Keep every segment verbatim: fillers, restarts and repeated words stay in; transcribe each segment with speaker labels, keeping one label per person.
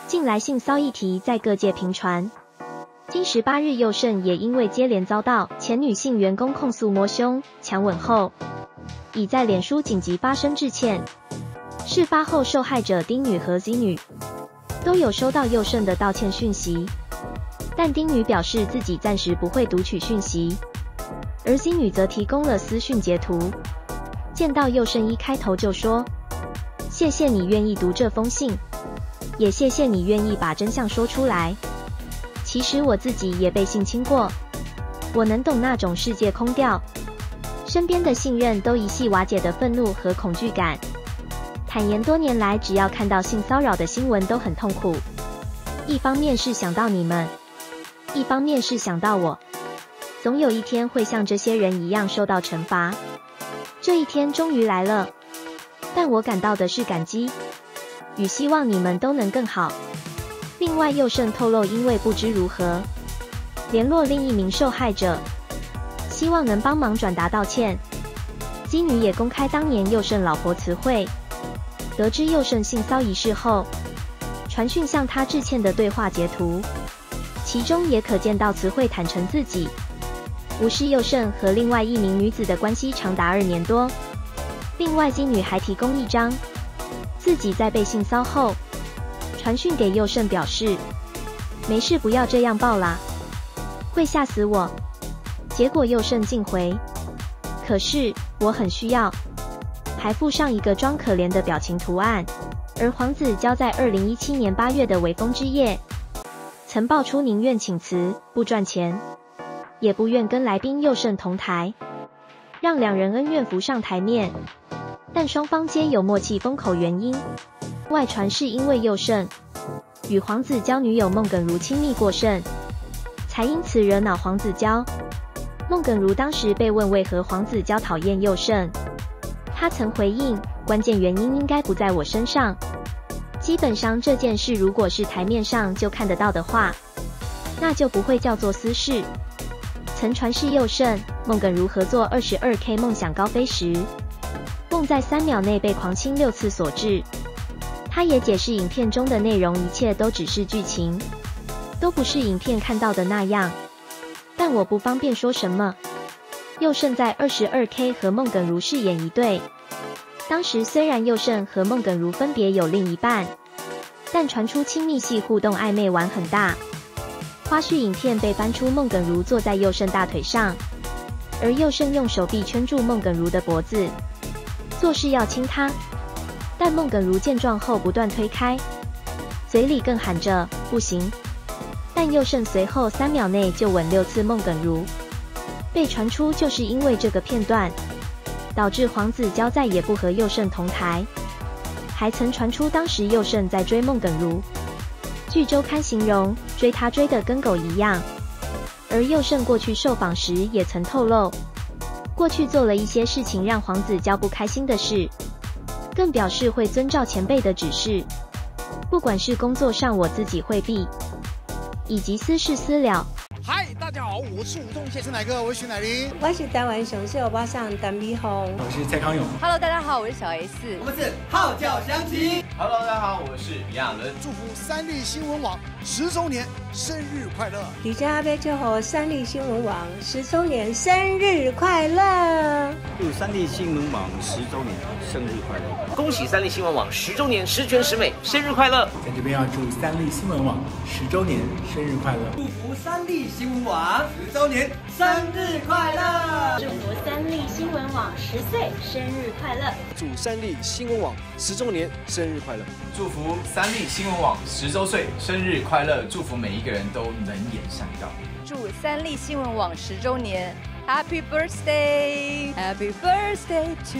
Speaker 1: 近来性骚议题在各界频传，今十八日佑胜也因为接连遭到前女性员工控诉摸胸、强吻后，已在脸书紧急发声致歉。事发后，受害者丁女和 Z 女都有收到佑胜的道歉讯息，但丁女表示自己暂时不会读取讯息，而 Z 女则提供了私讯截图。见到佑胜一开头就说：“谢谢你愿意读这封信，也谢谢你愿意把真相说出来。其实我自己也被性侵过，我能懂那种世界空掉，身边的信任都一系瓦解的愤怒和恐惧感。坦言多年来，只要看到性骚扰的新闻都很痛苦，一方面是想到你们，一方面是想到我，总有一天会像这些人一样受到惩罚。这一天终于来了，但我感到的是感激，与希望你们都能更好。”另外，佑胜透露，因为不知如何联络另一名受害者，希望能帮忙转达道歉。Z女也公开当年佑胜老婆词汇，得知佑胜性骚一事后，传讯向他致歉的对话截图，其中也可见到词汇坦诚自己无视佑胜和另外一名女子的关系长达二年多。另外，Z女还提供一张自己在被性骚后传讯给佑胜，表示没事，不要这样抱啦，会吓死我。结果佑胜竟回：可是我很需要，还附上一个装可怜的表情图案。而黄子佼在二零一七年八月的微风之夜，曾爆出宁愿请辞，不赚钱，也不愿跟来宾佑胜同台，让两人恩怨浮上台面。但双方皆有默契封口原因，外传是因为佑胜与黄子佼女友孟耿如亲密过甚，才因此惹恼黄子佼。孟耿如当时被问为何黄子佼讨厌佑胜，他曾回应：关键原因应该不在我身上，基本上这件事如果是台面上就看得到的话，那就不会叫做私事。曾传是佑胜、孟耿如合作 二十二 K 梦想高飞时，梦在三秒内被狂亲六次所致。他也解释影片中的内容一切都只是剧情，都不是影片看到的那样，但我不方便说什么。佑胜在 二十二 K 和孟耿如饰演一对，当时虽然佑胜和孟耿如分别有另一半，但传出亲密戏互动暧昧玩很大。花絮影片被翻出孟耿如坐在佑胜大腿上，而佑胜用手臂圈住孟耿如的脖子，作势要亲她，但孟耿如见状后不断推开，嘴里更喊着不行。但佑胜随后三秒内就吻六次孟耿如，被传出就是因为这个片段，导致黄子佼再也不和佑胜同台。还曾传出当时佑胜在追孟耿如，据周刊形容，追她追得跟狗一样。而佑胜过去受访时也曾透露，过去做了一些事情让黄子佼不开心的事，更表示会遵照前辈的指示，不管是工作上我自己会避，以及私事私了。
Speaker 2: 嗨，大家好，我是吴宗宪，是哪个？我是徐乃麟，
Speaker 3: 我是台湾雄秀巴上陈美凤，
Speaker 4: 我是蔡康永。
Speaker 5: Hello， 大家好，我是小 S，
Speaker 6: 我们是号角响起。
Speaker 7: Hello， 大家好，我是李亚伦。
Speaker 2: 祝福三立新闻网十周年生日快乐！
Speaker 3: 李家杯祝福三立新闻网十周年生日快乐！
Speaker 4: 祝三立新闻网十周年生日快乐！
Speaker 6: 恭喜三立新闻网十周年十全十美，生日快乐！
Speaker 8: 在这边要祝三立新闻网十周年生日快乐！
Speaker 6: 祝福三立新闻网十周年生日快乐！
Speaker 9: 祝福三立新闻网十岁生日快乐！
Speaker 10: 祝三立新闻网十周年生日快乐！
Speaker 7: 祝福三立新闻网十周岁生日快乐！祝福每一个人都能言善道。
Speaker 5: 祝三立新闻网十周年 Happy Birthday Happy Birthday to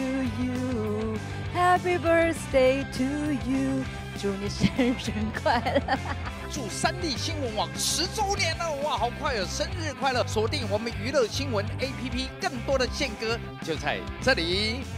Speaker 5: you Happy Birthday to you 祝你生日快乐！
Speaker 2: 祝三立新闻网十周年了，哇，好快哦！生日快乐！锁定我们娱乐新闻 A P P， 更多的宪歌就在这里。